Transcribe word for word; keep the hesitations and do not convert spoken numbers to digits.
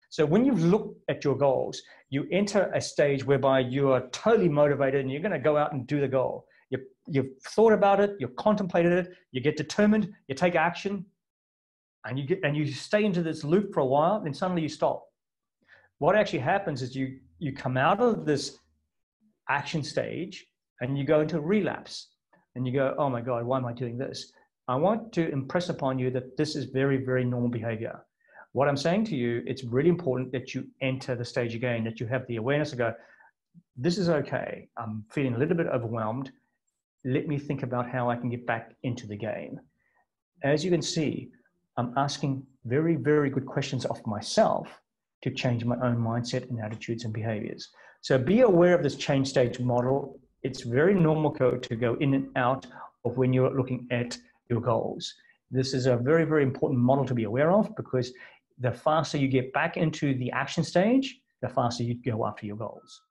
So when you've looked at your goals, you enter a stage whereby you are totally motivated and you're going to go out and do the goal. You, you've thought about it, you've contemplated it, you get determined, you take action, and you get and you stay into this loop for a while, then suddenly you stop. What actually happens is you you come out of this action stage and you go into relapse, and you go, oh my God, why am I doing this? I want to impress upon you that this is very, very normal behavior. What I'm saying to you, it's really important that you enter the stage again, that you have the awareness to go, this is okay. I'm feeling a little bit overwhelmed. Let me think about how I can get back into the game. As you can see, I'm asking very, very good questions of myself to change my own mindset and attitudes and behaviors. So be aware of this change stage model. It's very normal to go in and out of when you're looking at your goals. This is a very, very important model to be aware of, because the faster you get back into the action stage, the faster you go after your goals.